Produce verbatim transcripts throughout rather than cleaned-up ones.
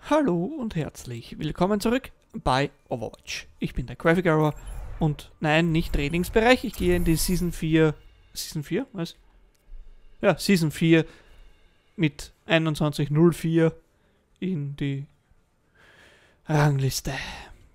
Hallo und herzlich willkommen zurück bei Overwatch. Ich bin der Graphic Error und nein, nicht Trainingsbereich. Ich gehe in die Season vier. Season vier? Was? Ja, Season vier mit einundzwanzig null vier in die Rangliste.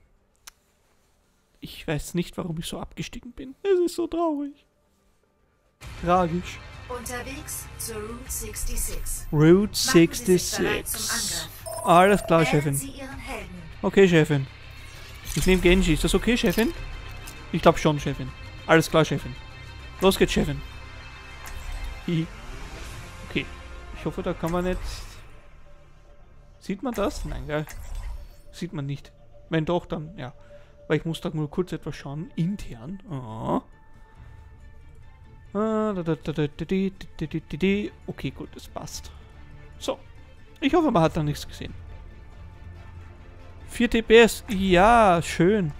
Ich weiß nicht, warum ich so abgestiegen bin. Es ist so traurig. Tragisch. Unterwegs zur Route sechsundsechzig. Route Machen Sie sich bereit sechsundsechzig. zum Angriff. Alles klar, Wählen Chefin. Sie Ihren Helden. Okay, Chefin. Ich nehme Genji. Ist das okay, Chefin? Ich glaube schon, Chefin. Alles klar, Chefin. Los geht's, Chefin. Hihi. Okay. Ich hoffe, da kann man jetzt... Sieht man das? Nein, gell? Sieht man nicht. Wenn doch, dann ja. Weil ich muss da nur kurz etwas schauen. Intern. Oh. Ah, da, da, da, da, da, da, da, da, da. Okay, gut, das passt. So. Ich hoffe, man hat da nichts gesehen. vier T P S. Ja, schön.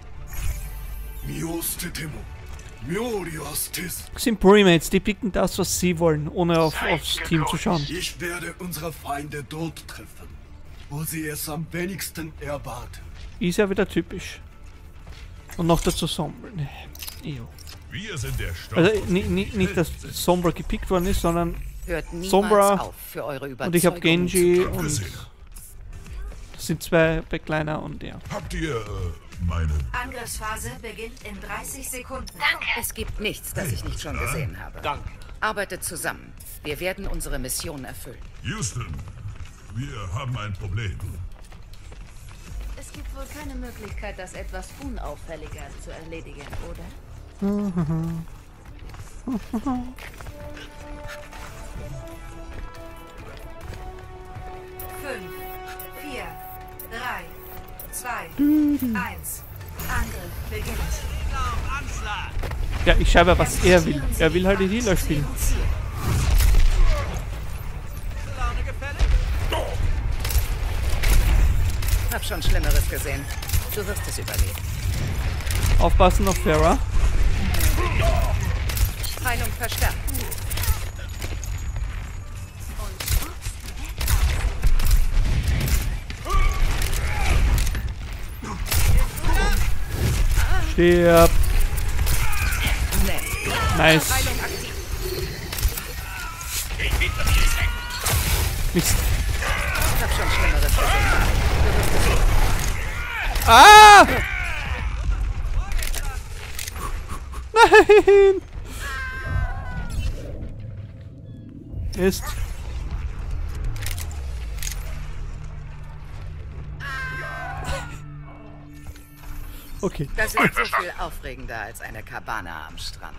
Das sind Premates, die picken das, was sie wollen, ohne auf, aufs Team zu schauen. Ich werde unsere Feinde dort treffen, wo sie es am wenigsten erwarten. Ist ja wieder typisch. Und noch dazu Sombra. Ew. Wir sind der Stoff. Also ni, ni, nicht, dass Sombra gepickt worden ist, sondern Hört niemals Sombra auf, für eure Überzeugung und ich habe Genji zu und gesehen. das sind zwei Backliner und ja. Habt ihr äh, meine... Angriffsphase beginnt in dreißig Sekunden. Es gibt nichts, das ich nicht schon gesehen habe. Danke. Arbeitet zusammen. Wir werden unsere Mission erfüllen. Houston, wir haben ein Problem. Es gibt wohl keine Möglichkeit, das etwas unauffälliger zu erledigen, oder? Fünf, vier, drei, zwei, eins. Angriff beginnt. Ja, ich schreibe, was er will. Er will halt die Healer spielen. Hab schon Schlimmeres gesehen. Du wirst es überleben. Aufpassen auf Pharah. Heilung verstärkt. Stirb. Nett. Nice. Heilung aktiv. Mist. Ich hab schon Schlimmeres gesehen. Ah! Nein! Ist. Okay. Das ist so viel aufregender als eine Cabana am Strand.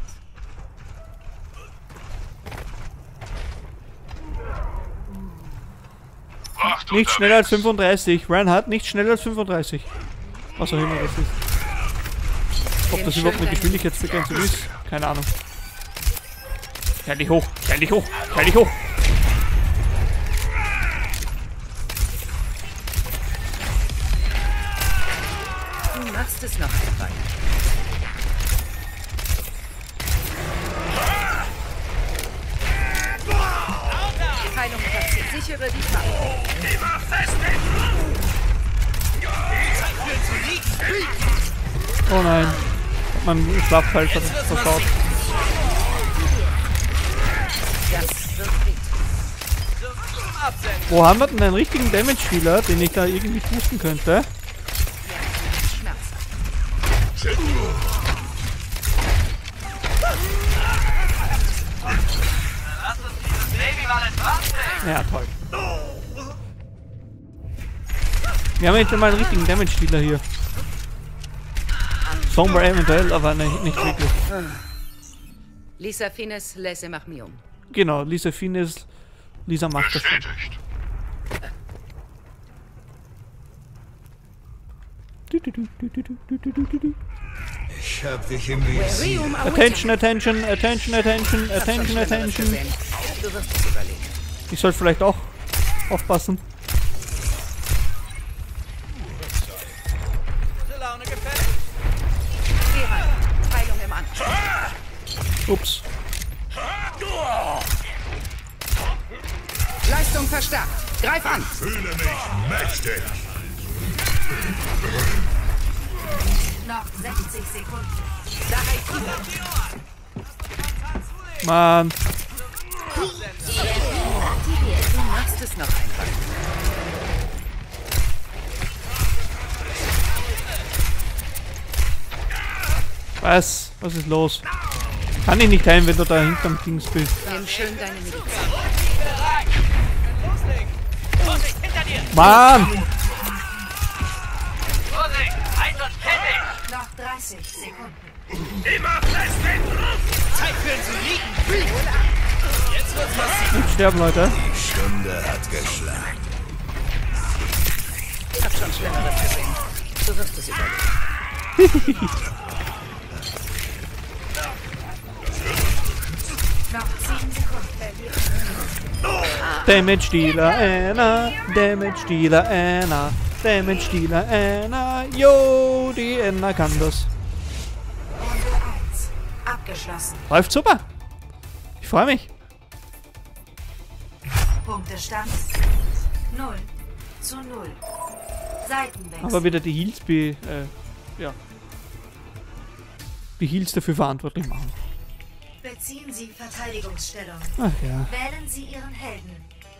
Nicht schneller als fünfunddreißig. Reinhardt, nicht schneller als fünfunddreißig. Was auch immer das ist. Ob das überhaupt eine Geschwindigkeitsbegrenzung ist? Keine Ahnung. Stell dich hoch, stell dich hoch, stell dich hoch. Du machst es noch dabei. Heilung platziert. Sichere die Fahrt. Oh nein. Hat man Schlafpfeil versaut. Das wird gut. Wo haben wir denn einen richtigen Damage-Spieler, den ich da irgendwie boosten könnte? Schmerzhaft. Ja, toll. Wir haben jetzt mal einen richtigen Damage-Spieler hier. Sombra eventuell, aber ne, nicht wirklich. Lisa Fines, laisse mach mium. Genau, Lisa Fines. Lisa macht das. Bestätigt. Ich hab dich im Visier. Reum Attention, attention, attention, attention, attention, attention. Du wirst es überleben. Ich sollte vielleicht auch aufpassen. Geh rein. Heilung im Anschluss. Ups. Leistung verstärkt. Greif an! Fühle mich mächtig. Noch sechzig Sekunden. Mann. Du machst es noch einfach. Was? Was ist los? Kann ich nicht heilen, wenn du da hinterm Dings bist. Nimm schön deine Medizin. Mann! Noch dreißig Sekunden. Nicht sterben, Leute. Stunde hat geschlagen. Ich hab schon Schlimmeres gesehen. Du wirst es überleben. Noch zehn Sekunden. Damage Dealer Anna, Damage Dealer Anna, Damage Dealer Anna. Jo, die Anna kann das. Runde eins. Abgeschlossen. Läuft super. Ich freue mich. Punktestand null zu null. Seitenwechsel. Aber wieder die Heals, be, äh, ja. Die Heals dafür verantwortlich machen. Beziehen Sie Verteidigungsstellung. Ach ja. Wählen Sie Ihren Helden.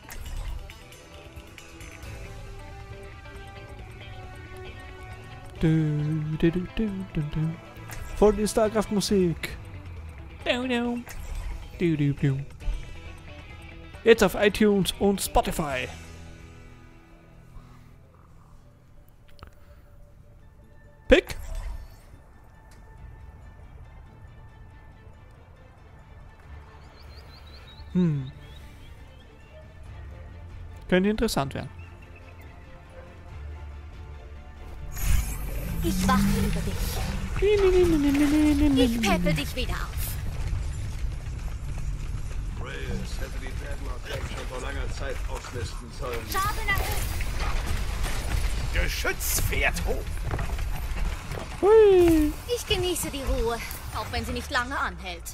Du, du, du, du, du, du. Voll die Starcraft-Musik. Du, du. Du, du, du. Jetzt auf iTunes und Spotify. Pick. Hm. Könnte interessant werden. Ich wache über dich. Ich peppe dich wieder auf. Reyes hätte die Dreadnought Gang schon vor langer Zeit auflisten sollen. Schaden erhöht. Geschütz fährt hoch. Hui. Ich genieße die Ruhe, auch wenn sie nicht lange anhält.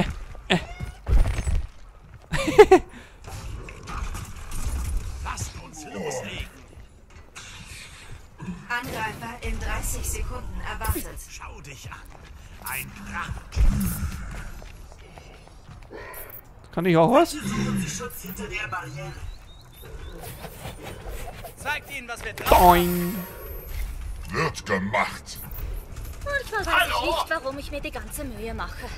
Lasst uns loslegen. Angreifer in dreißig Sekunden erwartet. Schau dich an. Ein Drache. Kann ich auch was? Schutz hinter der Barriere. Zeigt ihnen, was wir drauf Boing. Wird gemacht. Manchmal weiß ich nicht, warum ich mir die ganze Mühe mache.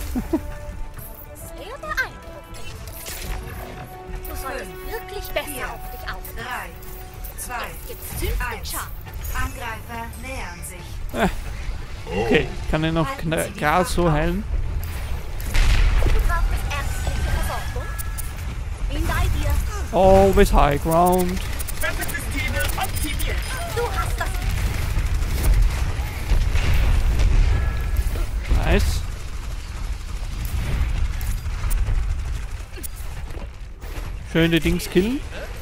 Sehr beeindruckend. Du solltest wirklich besser auf dich aufpassen. drei, zwei, Jetzt gibt's zünftigen eins. Schaden. Angreifer nähern sich. Okay, kann ich noch gerade so heilen? Du brauchst ärztliche Versorgung. Bin bei dir. Always high ground. Du hast das. Nice. Schön die Dings killen.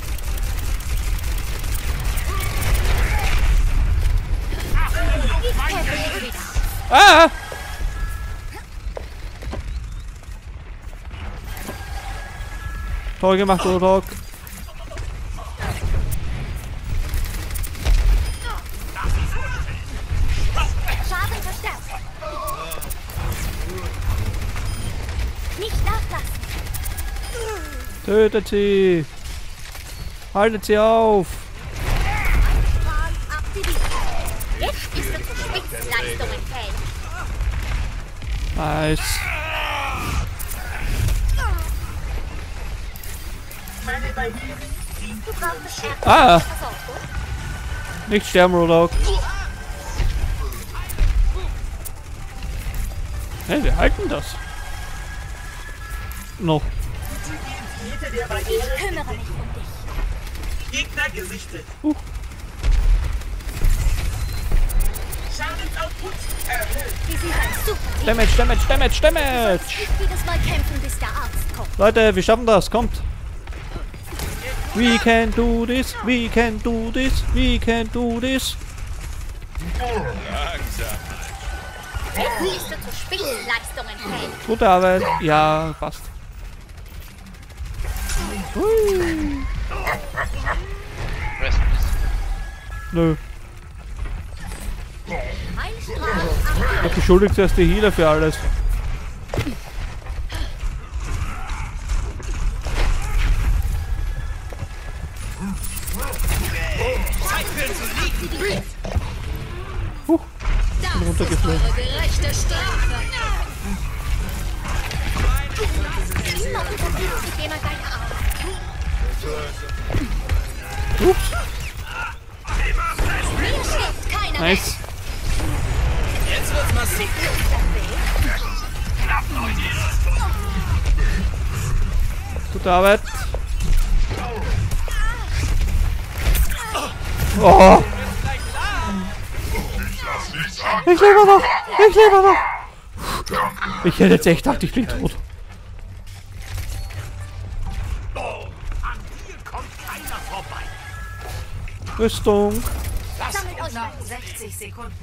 Ich peppe dich wieder auf. Ah! Toll gemacht, Rodok. Schaden verstärkt. Nicht nachlassen. Tötet sie. Haltet sie auf. Strahl aktiviert. Jetzt bist du zu Spitzleistungen fähig. Nice. Du brauchst ärztliche Ah! Versorgung. Nicht sterben, Rodok. Hey, wir halten das. Noch. Ich kümmere mich um dich. Gegner gesichtet. Uh. Schadensoutput erhöht. Wir sind ein super Team. Damage, Damage, Damage, Damage. Nicht jedes Mal kämpfen, bis der Arzt kommt. Leute, wir schaffen das. Kommt. We can do this. We can do this. We can do this. Jetzt bist du zu Spitzleistungen fähig. Gute Arbeit. Ja, passt. Hui. Rest, please. Nö. Heilstrahl. Ich hab beschuldigt zuerst die Healer für alles. Huch, bin runtergeflogen. Gerechte Strafe. Immer unterdrückt sich jemand deine Arbeit. Ups, Mir schlägt keiner nice. Jetzt wird's massiv. Gute Arbeit. Oh, Ich lass nichts an. ich lebe noch. Ich lebe noch. Ich hätte jetzt echt gedacht, ich bin tot. Rüstung. Sammelt euch Noch ein. sechzig Sekunden.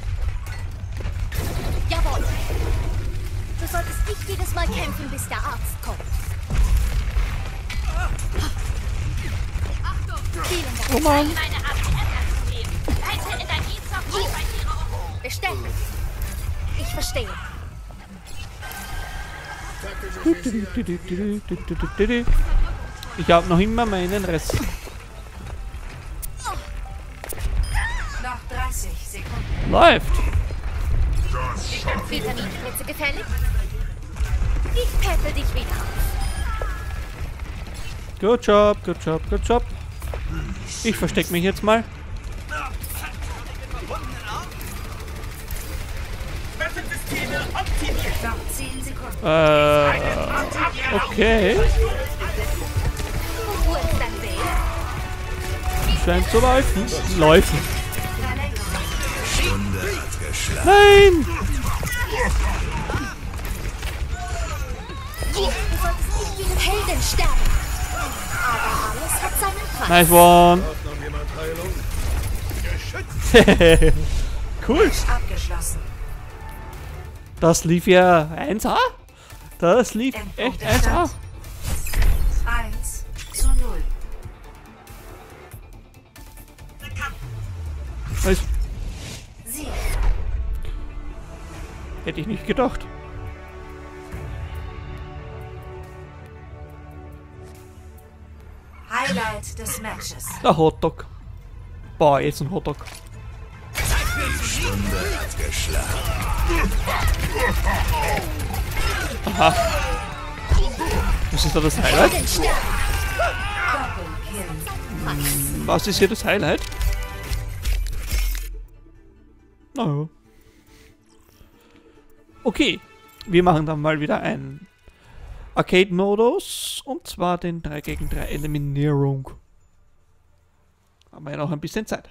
Jawohl. Du solltest nicht jedes Mal kämpfen, bis der Arzt kommt. Vielen Dank. Oh Mann. Meine Abwehr. Leite Energiezocken bei ihrer Umruf. Beständig. Ich verstehe. Ich habe noch immer meinen Rest. Noch dreißig Sekunden. Läuft. Vitaminspritze gefällig? Ich peppel dich wieder auf. Good job, good job, good job. Ich versteck mich jetzt mal. Noch zehn Sekunden. Äh, okay. Wo ist dein Weg? Scheint zu laufen. Laufen. Verlängerung. Nein! Du solltest nicht wie ein Helden sterben. Aber alles hat seinen Preis. Nice one. Braucht noch jemand Heilung? Cool. Abgeschlossen. Das lief ja eins A. Das lief echt eins A. eins zu null. Nice. Sieg. Hätte ich nicht gedacht. Highlight des Matches. Der Hotdog. Boah, jetzt ein Hotdog. Aha. Was ist da das Highlight? Helden sterben. Doppelkill. Was ist hier das Highlight? Naja. Okay. Wir machen dann mal wieder einen Arcade-Modus. Und zwar den drei gegen drei Eliminierung. Haben wir ja noch ein bisschen Zeit.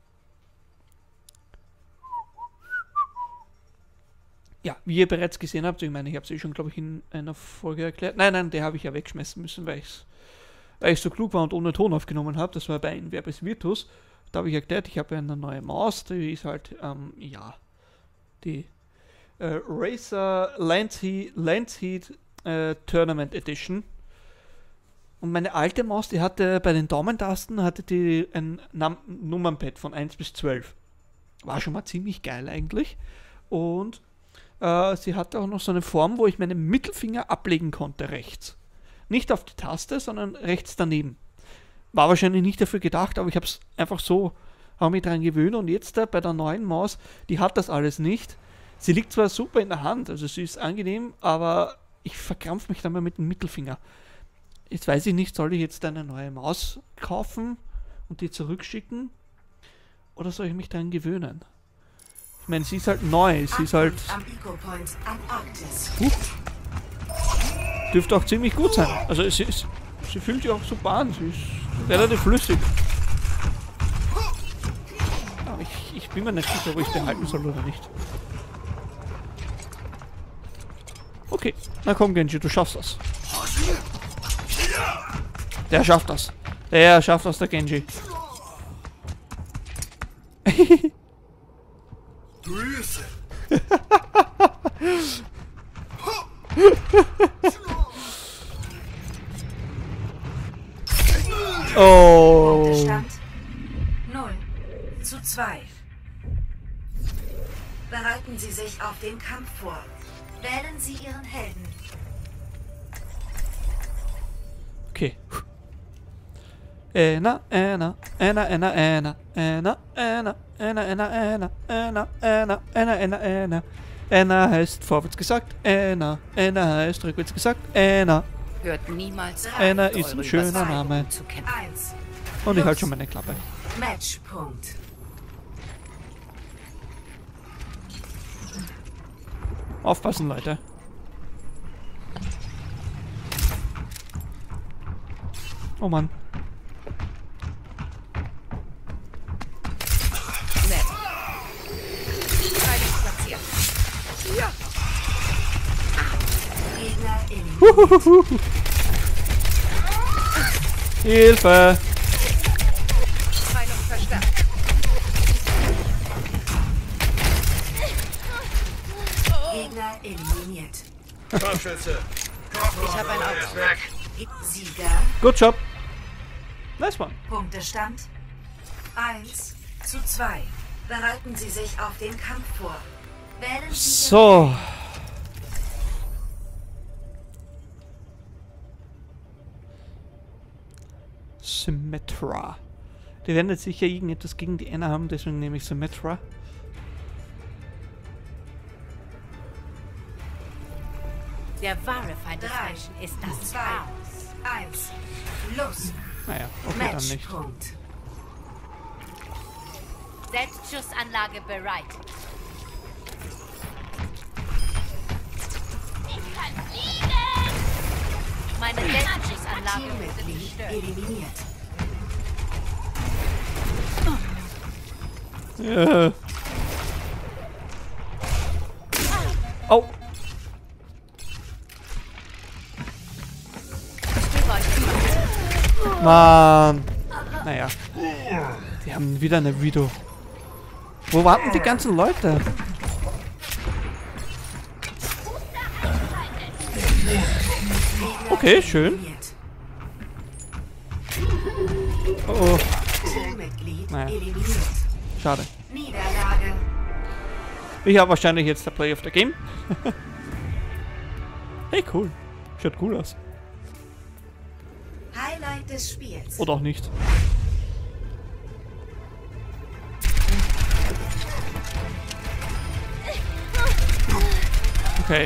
Ja, wie ihr bereits gesehen habt, ich meine, ich habe es eh schon, glaube ich, in einer Folge erklärt. Nein, nein, der habe ich ja wegschmeißen müssen, weil, ich's, weil ich so klug war und ohne Ton aufgenommen habe. Das war bei Inverbes Virtus. Da habe ich erklärt, ich habe ja eine neue Maus, die ist halt, ähm, ja, die äh, Razer Landsheet, Landsheet äh, Tournament Edition. Und meine alte Maus, die hatte bei den Daumentasten, hatte die ein Num Nummernpad von eins bis zwölf. War schon mal ziemlich geil eigentlich. Und äh, sie hatte auch noch so eine Form, wo ich meinen Mittelfinger ablegen konnte rechts. Nicht auf die Taste, sondern rechts daneben. War wahrscheinlich nicht dafür gedacht, aber ich habe es einfach so, habe mich dran gewöhnt. Und jetzt da bei der neuen Maus, die hat das alles nicht. Sie liegt zwar super in der Hand, also sie ist angenehm, aber ich verkrampfe mich dann mal mit dem Mittelfinger. Jetzt weiß ich nicht, soll ich jetzt eine neue Maus kaufen und die zurückschicken? Oder soll ich mich daran gewöhnen? Ich meine, sie ist halt neu, sie ist halt... Am Eco-Point Antarktis. Huch, dürfte auch ziemlich gut sein. Also sie, ist, sie fühlt sich auch super an, sie ist relativ flüssig. Aber ich, ich bin mir nicht sicher, ob ich behalten soll oder nicht. Okay, na komm Genji, du schaffst das. Der schafft das. Der schafft das, der Genji. Grüße. Oh. Punktestand null zu zwei. Bereiten Sie sich auf den Kampf vor. Wählen Sie Ihren Helden. Okay. Anna, Anna, Anna, Anna, Anna, Anna, Anna, Anna, Anna, Anna, Anna, Anna, Anna, Anna, Anna. Anna heißt vorwärts gesagt, Anna. Anna heißt rückwärts gesagt, Anna. Hört niemals auf, Anna mit ist ein eurer schöner Überzeugung Name. zu kämpfen. Eins. Und ich halte schon meine Klappe. Matchpunkt. Aufpassen, Leute. Oh Mann. Nett. Teilung platziert. Gegner eliminiert. Hilfe! Teilung verstärkt. Gegner eliminiert. Scharfschütze. Ich habe ein Auge. Sieger. Good job. Nice one. Punktestand eins zu zwei. Bereiten Sie sich auf den Kampf vor. Wählen Sie So. Symmetra. Die werden jetzt sicher irgendetwas gegen die Anna haben, deswegen nehme ich Symmetra. Der wahre Feind des Drei, Menschen ist das zwei, Chaos. eins. Los. Naja, okay, dann nicht. Matchpunkt. Selbstschussanlage bereit. Ich kann fliegen! Meine Selbstschussanlage wurde Teammitglied zerstört. eliminiert. Ja. Oh. Ich gebe euch etwas. Mann. Naja. Die haben wieder eine Video. Wo warten die ganzen Leute? Okay, schön. Eliminiert. Oh, oh. Teammitglied Naja. eliminiert. Schade. Niederlage. Ich habe wahrscheinlich jetzt der Play of the Game. Hey, cool. Schaut cool aus. Highlight des Spiels. Oder auch nicht. Okay.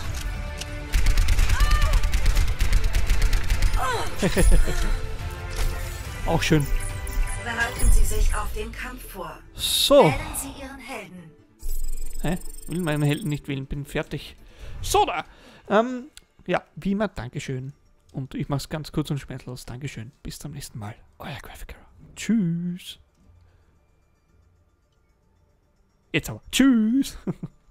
Auch schön. Bereiten Sie sich auf den Kampf vor. So. Wählen Sie Ihren Helden. Hä? Will meinen Helden nicht wählen, bin fertig. So da. Ähm, ja, wie immer, Dankeschön. Und ich mach's ganz kurz und schmerzlos. Dankeschön. Bis zum nächsten Mal. Euer Graphic Hero. Tschüss. Jetzt aber. Tschüss.